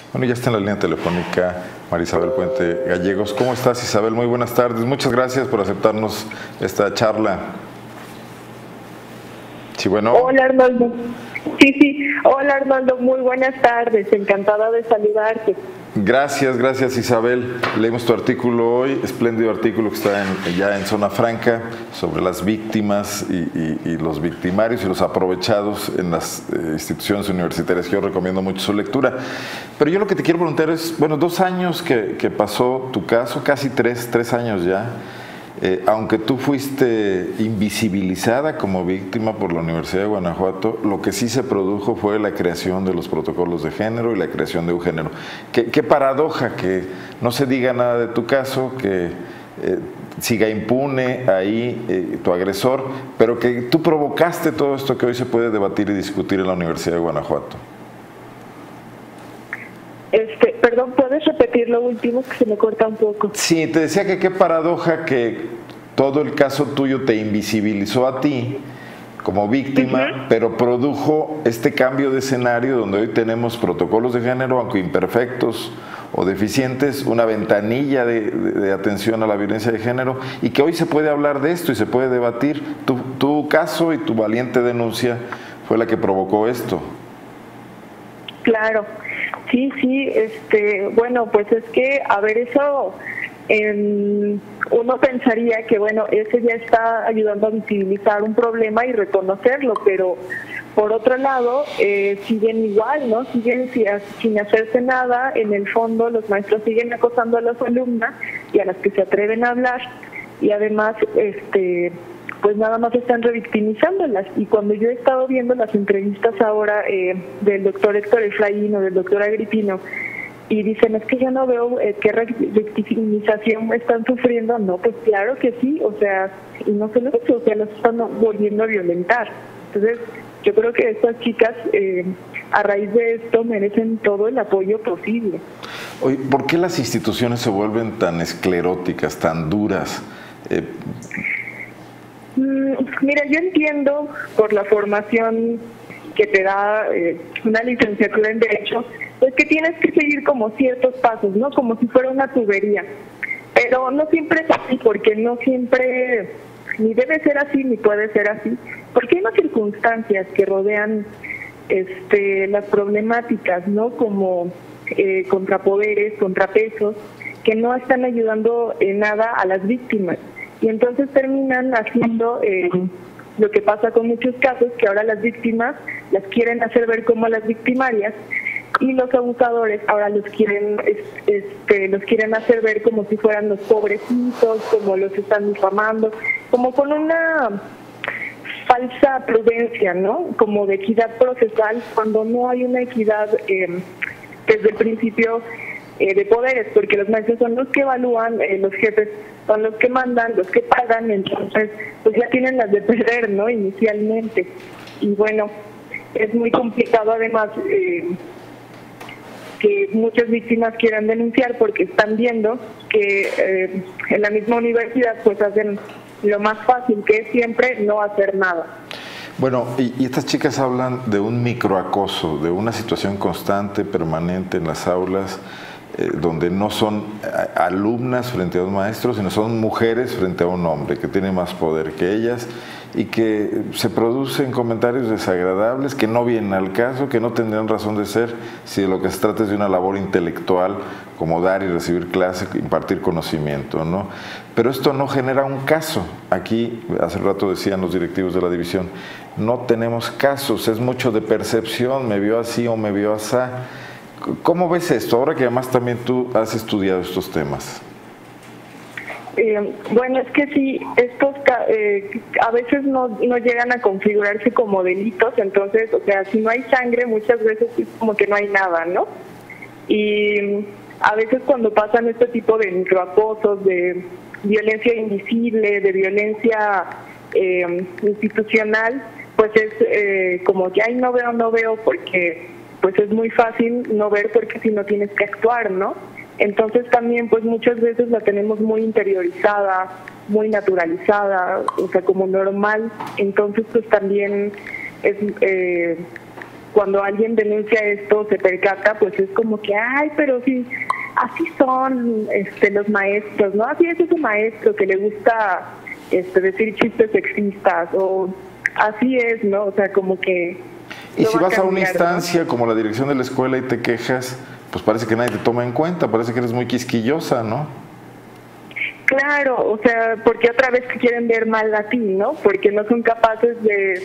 Bueno, ya está en la línea telefónica María Isabel Puente Gallegos. ¿Cómo estás, Isabel? Muy buenas tardes. Muchas gracias por aceptarnos esta charla. Sí, bueno. Hola, Arnoldo. Sí. Hola, Arnoldo. Muy buenas tardes. Encantada de saludarte. Gracias, Isabel. Leímos tu artículo hoy, espléndido artículo que está ya en Zona Franca, sobre las víctimas y los victimarios y los aprovechados en las instituciones universitarias, que yo recomiendo mucho su lectura. Pero yo lo que te quiero preguntar es, bueno, 2 años que pasó tu caso, casi 3 años ya. Aunque tú fuiste invisibilizada como víctima por la Universidad de Guanajuato, lo que sí se produjo fue la creación de los protocolos de género y la creación de Eugénero. Qué paradoja que no se diga nada de tu caso, que siga impune ahí tu agresor, pero que tú provocaste todo esto que hoy se puede debatir y discutir en la Universidad de Guanajuato. Perdón, ¿puedes repetir lo último que se me corta un poco? Sí, te decía que qué paradoja que todo el caso tuyo te invisibilizó a ti como víctima, pero produjo este cambio de escenario donde hoy tenemos protocolos de género, aunque imperfectos o deficientes, una ventanilla de atención a la violencia de género, y que hoy se puede hablar de esto y se puede debatir. Tu caso y tu valiente denuncia fue la que provocó esto. Claro. Sí, bueno, pues es que, a ver, eso, uno pensaría que, bueno, eso ya está ayudando a visibilizar un problema y reconocerlo, pero por otro lado, siguen igual, ¿no? Siguen sin hacerse nada. En el fondo, los maestros siguen acosando a las alumnas y a las que se atreven a hablar, y además, pues nada más están revictimizándolas. Y cuando yo he estado viendo las entrevistas ahora del doctor Héctor Efraín o del doctor Agripino, y dicen, es que yo no veo qué revictimización están sufriendo. No, pues claro que sí, o sea, y no solo eso, o sea, los están volviendo a violentar. Entonces, yo creo que estas chicas, a raíz de esto, merecen todo el apoyo posible. Oye, ¿por qué las instituciones se vuelven tan escleróticas, tan duras? Mira, yo entiendo por la formación que te da una licenciatura en Derecho, es que tienes que seguir como ciertos pasos, ¿no? Como si fuera una tubería. Pero no siempre es así, porque no siempre ni debe ser así, ni puede ser así, porque hay unas circunstancias que rodean las problemáticas, ¿no? Como contrapoderes, contrapesos, que no están ayudando en nada a las víctimas. Y entonces terminan haciendo lo que pasa con muchos casos, que ahora las víctimas las quieren hacer ver como las victimarias, y los abusadores ahora los quieren hacer ver como si fueran los pobrecitos, como los están difamando, como con una falsa prudencia, ¿no? Como de equidad procesal, cuando no hay una equidad desde el principio de poderes, porque los maestros son los que evalúan, los jefes son los que mandan, los que pagan, entonces pues ya tienen las de perder, ¿no? Inicialmente. Y bueno, es muy complicado además que muchas víctimas quieran denunciar, porque están viendo que en la misma universidad pues hacen lo más fácil, que es siempre no hacer nada. Bueno, y estas chicas hablan de un microacoso, de una situación constante, permanente en las aulas, donde no son alumnas frente a un maestro, sino son mujeres frente a un hombre que tiene más poder que ellas, y que se producen comentarios desagradables que no vienen al caso, que no tendrían razón de ser si de lo que se trata es de una labor intelectual, como dar y recibir clase, impartir conocimiento, ¿no? Pero esto no genera un caso. Aquí, hace rato decían los directivos de la división, no tenemos casos, es mucho de percepción, me vio así o me vio así. ¿Cómo ves esto, ahora que además también tú has estudiado estos temas? Bueno, es que sí, estos a veces no llegan a configurarse como delitos, entonces, o sea, si no hay sangre, muchas veces es como que no hay nada, ¿no? Y a veces cuando pasan este tipo de microacosos, de violencia invisible, de violencia institucional, pues es como que, ay, no veo, porque pues es muy fácil no ver, porque si no tienes que actuar, ¿no? Entonces también pues muchas veces la tenemos muy interiorizada, muy naturalizada, o sea, como normal. Entonces pues también es cuando alguien denuncia esto, se percata, pues es como que, ay, pero sí, así son los maestros, ¿no? Así es ese maestro que le gusta decir chistes sexistas, o así es, ¿no? O sea, como que... Y si vas a una cambiar, instancia, ¿no?, como la dirección de la escuela y te quejas, pues parece que nadie te toma en cuenta, parece que eres muy quisquillosa, ¿no? Claro, o sea, porque otra vez te quieren ver mal a ti, ¿no? Porque no son capaces de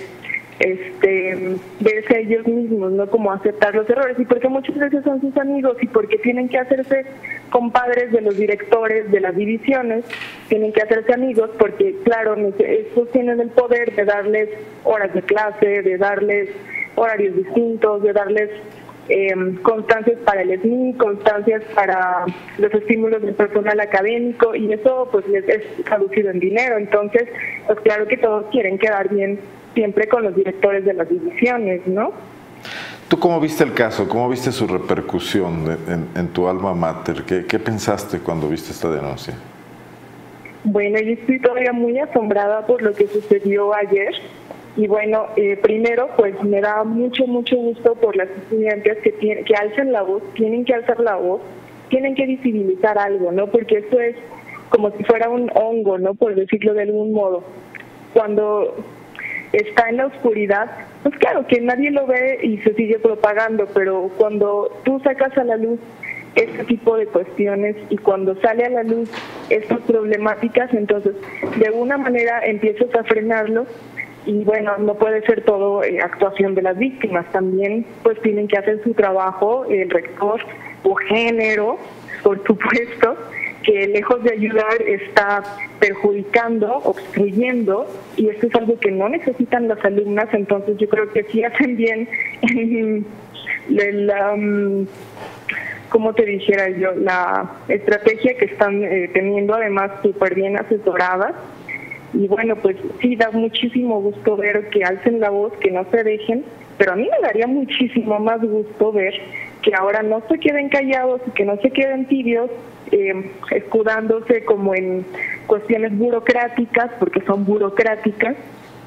verse ellos mismos, ¿no? Como aceptar los errores, y porque muchas veces son sus amigos, y porque tienen que hacerse compadres de los directores de las divisiones, tienen que hacerse amigos, porque claro, estos tienen el poder de darles horas de clase, de darles horarios distintos, de darles constancias para el SNI, constancias para los estímulos del personal académico, y eso pues les es traducido en dinero. Entonces, pues claro que todos quieren quedar bien siempre con los directores de las divisiones, ¿no? ¿Tú cómo viste el caso? ¿Cómo viste su repercusión en tu alma mater? ¿Qué pensaste cuando viste esta denuncia? Bueno, yo estoy todavía muy asombrada por lo que sucedió ayer. Y bueno, primero pues me da mucho gusto por las estudiantes que alzan la voz, tienen que alzar la voz, tienen que visibilizar algo, ¿no? Porque esto es como si fuera un hongo, ¿no? Por decirlo de algún modo. Cuando está en la oscuridad, pues claro que nadie lo ve y se sigue propagando, pero cuando tú sacas a la luz este tipo de cuestiones y cuando sale a la luz estas problemáticas, entonces de alguna manera empiezas a frenarlo. Y bueno, no puede ser todo actuación de las víctimas, también pues tienen que hacer su trabajo el rector o género, por supuesto, que lejos de ayudar está perjudicando, obstruyendo, y esto es algo que no necesitan las alumnas. Entonces yo creo que sí hacen bien en como te dijera yo, la estrategia que están teniendo, además súper bien asesoradas. Y bueno, pues sí, da muchísimo gusto ver que alcen la voz, que no se dejen, pero a mí me daría muchísimo más gusto ver que ahora no se queden callados y que no se queden tibios, escudándose como en cuestiones burocráticas, porque son burocráticas,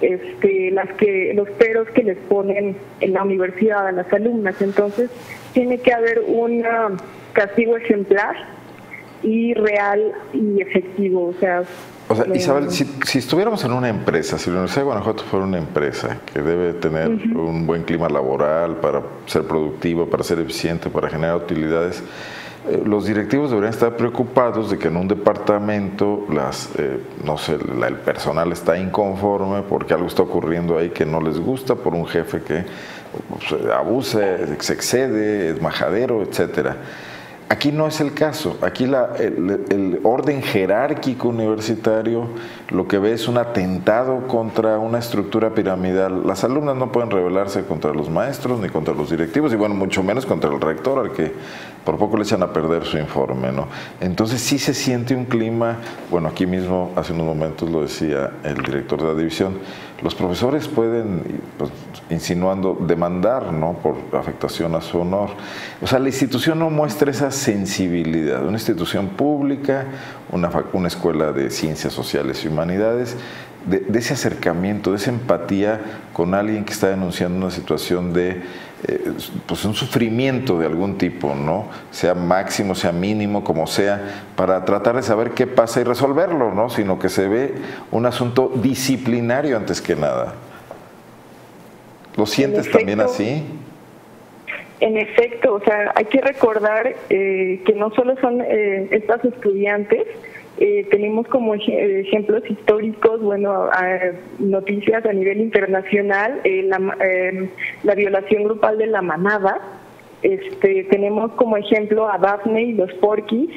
los peros que les ponen en la universidad a las alumnas. Entonces tiene que haber un castigo ejemplar y real y efectivo, o sea, Isabel, si estuviéramos en una empresa, si la Universidad de Guanajuato fuera una empresa que debe tener un buen clima laboral para ser productiva, para ser eficiente, para generar utilidades, los directivos deberían estar preocupados de que en un departamento el personal está inconforme porque algo está ocurriendo ahí que no les gusta, por un jefe que abusa, se excede, es majadero, etcétera. Aquí no es el caso. Aquí el orden jerárquico universitario lo que ve es un atentado contra una estructura piramidal. Las alumnas no pueden rebelarse contra los maestros ni contra los directivos, y bueno, mucho menos contra el rector, al que por poco le echan a perder su informe, ¿no? Entonces sí se siente un clima, bueno, aquí mismo hace unos momentos lo decía el director de la división, los profesores pueden, pues, insinuando, demandar, ¿no?, por afectación a su honor. O sea, la institución no muestra esa sensibilidad. Una institución pública, una escuela de ciencias sociales y humanidades, de ese acercamiento, de esa empatía con alguien que está denunciando una situación de pues un sufrimiento de algún tipo, ¿no? Sea máximo, sea mínimo, como sea, para tratar de saber qué pasa y resolverlo, ¿no? Sino que se ve un asunto disciplinario antes que nada. ¿Lo sientes también así? En efecto, o sea, hay que recordar que no solo son estas estudiantes, tenemos como ejemplos históricos, bueno, noticias a nivel internacional, la violación grupal de la manada. Tenemos como ejemplo a Daphne y los Porquis.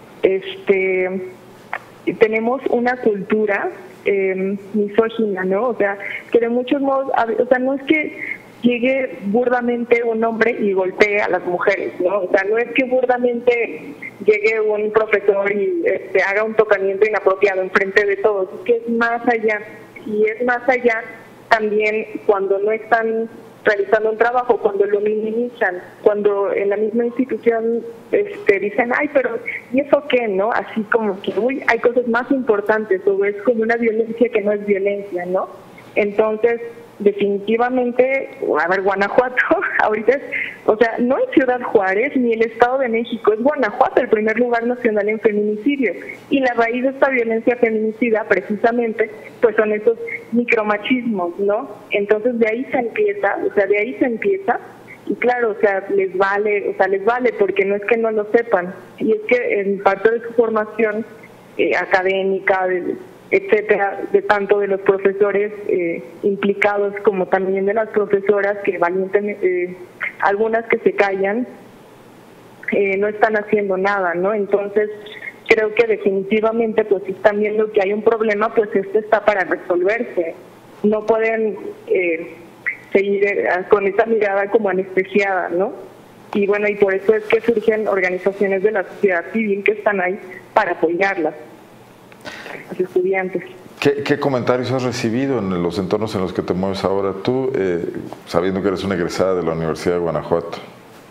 Tenemos una cultura misógina, ¿no? O sea, que de muchos modos, o sea, no es que llegue burdamente un hombre y golpee a las mujeres, ¿no? O sea, no es que burdamente llegue un profesor y haga un tocamiento inapropiado enfrente de todos, es que es más allá. Y es más allá también cuando no están realizando un trabajo, cuando lo minimizan, cuando en la misma institución dicen, ay, pero ¿y eso qué, no? Así como que, uy, hay cosas más importantes, o es como una violencia que no es violencia, ¿no? Entonces, definitivamente, a ver, Guanajuato ahorita es, o sea, no es Ciudad Juárez ni el Estado de México, es Guanajuato el primer lugar nacional en feminicidio, y la raíz de esta violencia feminicida precisamente pues son esos micromachismos, ¿no? Entonces de ahí se empieza, y claro, o sea, les vale porque no es que no lo sepan, y es que en parte de su formación académica, etcétera, de tanto de los profesores implicados como también de las profesoras que valientemente, algunas que se callan, no están haciendo nada, ¿no? Entonces creo que definitivamente pues si están viendo que hay un problema, pues este está para resolverse. No pueden seguir con esa mirada como anestesiada, ¿no? Y bueno, y por eso es que surgen organizaciones de la sociedad civil que están ahí para apoyarlas, a los estudiantes. ¿Qué comentarios has recibido en los entornos en los que te mueves ahora tú, sabiendo que eres una egresada de la Universidad de Guanajuato?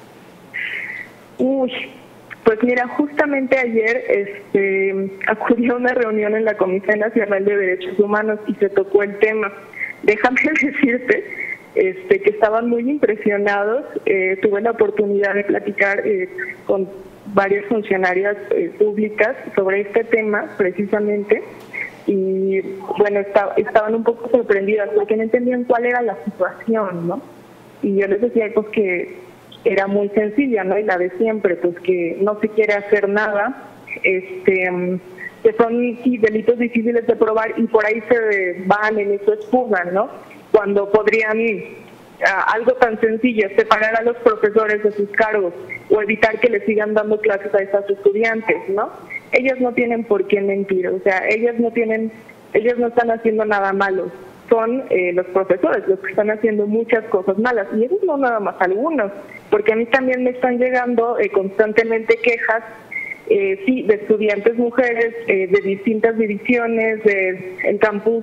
Pues mira, justamente ayer acudí a una reunión en la Comisión Nacional de Derechos Humanos y se tocó el tema. Déjame decirte que estaban muy impresionados. Tuve la oportunidad de platicar con varias funcionarias públicas sobre este tema precisamente, y bueno, estaban un poco sorprendidas porque no entendían cuál era la situación, ¿no? Y yo les decía pues que era muy sencilla, ¿no? Y la de siempre, pues que no se quiere hacer nada, que son delitos difíciles de probar y por ahí se van en eso esfugan, ¿no? Cuando podrían algo tan sencillo, separar a los profesores de sus cargos o evitar que le sigan dando clases a esas estudiantes, ¿no? Ellas no tienen por qué mentir, o sea, ellas no están haciendo nada malo, son los profesores los que están haciendo muchas cosas malas, y esos no nada más algunos, porque a mí también me están llegando constantemente quejas, sí, de estudiantes mujeres de distintas divisiones, en campus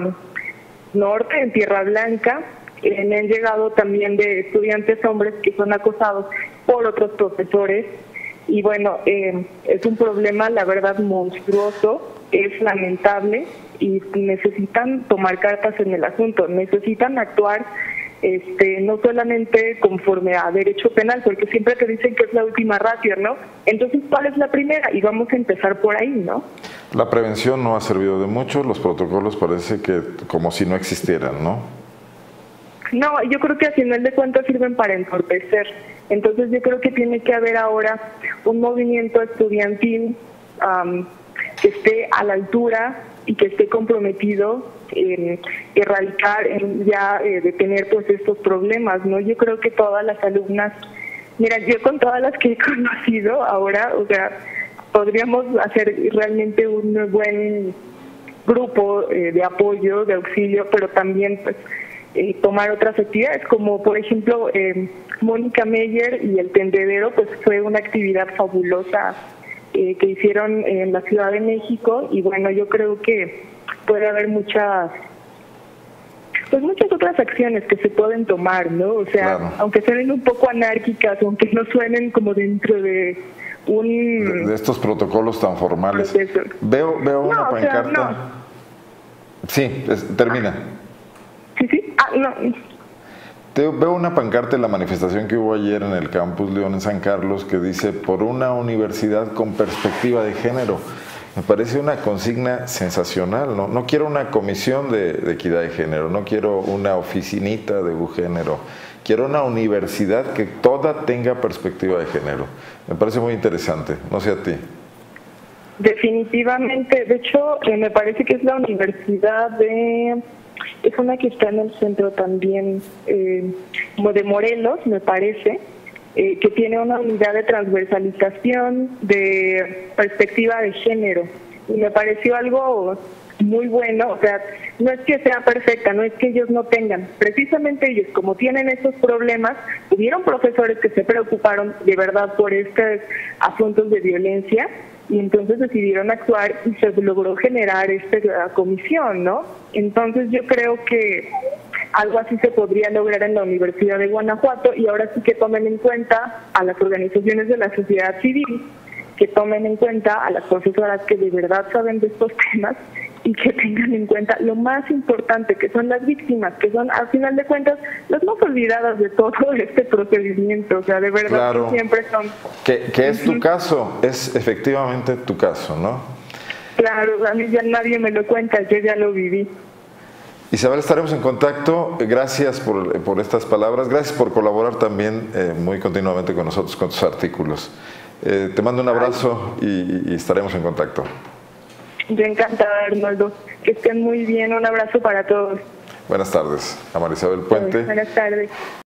norte, en Tierra Blanca. Me han llegado también de estudiantes hombres que son acosados por otros profesores, y bueno, es un problema, la verdad, monstruoso, es lamentable, y necesitan tomar cartas en el asunto, necesitan actuar no solamente conforme a derecho penal, porque siempre te dicen que es la última ratio, ¿no? Entonces, ¿cuál es la primera? Y vamos a empezar por ahí, ¿no? La prevención no ha servido de mucho, los protocolos parece que como si no existieran, ¿no? No, yo creo que a final de cuentas sirven para entorpecer. Entonces yo creo que tiene que haber ahora un movimiento estudiantil que esté a la altura y que esté comprometido en erradicar, en ya detener pues estos problemas, ¿no? Yo creo que todas las alumnas, mira, yo con todas las que he conocido ahora, o sea, podríamos hacer realmente un buen grupo de apoyo, de auxilio, pero también pues tomar otras actividades, como por ejemplo Mónica Meyer y el tendedero, pues fue una actividad fabulosa que hicieron en la Ciudad de México, y bueno, yo creo que puede haber muchas otras acciones que se pueden tomar, ¿no? O sea, claro, aunque suenen un poco anárquicas, aunque no suenen como dentro de de estos protocolos tan formales. Proceso. Veo una pancarta. O sea, no. Sí, termina. Sí. Veo una pancarta en la manifestación que hubo ayer en el Campus León en San Carlos que dice: por una universidad con perspectiva de género. Me parece una consigna sensacional, ¿no? No quiero una comisión de equidad de género, no quiero una oficinita de género, quiero una universidad que toda tenga perspectiva de género. Me parece muy interesante, no sé a ti. Definitivamente, de hecho me parece que es la universidad es una que está en el centro también, como de Morelos, me parece, que tiene una unidad de transversalización de perspectiva de género. Y me pareció algo muy bueno, o sea, no es que sea perfecta, no es que ellos no tengan, precisamente ellos, como tienen esos problemas, hubieron profesores que se preocuparon de verdad por estos asuntos de violencia, y entonces decidieron actuar y se logró generar esta comisión, ¿no? Entonces yo creo que algo así se podría lograr en la Universidad de Guanajuato, y ahora sí que tomen en cuenta a las organizaciones de la sociedad civil, que tomen en cuenta a las profesoras que de verdad saben de estos temas y que tengan en cuenta lo más importante, que son las víctimas, que son, al final de cuentas, las más olvidadas de todo este procedimiento. O sea, de verdad, claro, que siempre son... Que es tu caso, es efectivamente tu caso, ¿no? Claro, a mí ya nadie me lo cuenta, yo ya lo viví. Isabel, estaremos en contacto. Gracias por estas palabras. Gracias por colaborar también muy continuamente con nosotros, con tus artículos. Te mando un abrazo y estaremos en contacto. Yo encantada, Arnoldo. Que estén muy bien. Un abrazo para todos. Buenas tardes, a María Isabel Puente. Buenas tardes.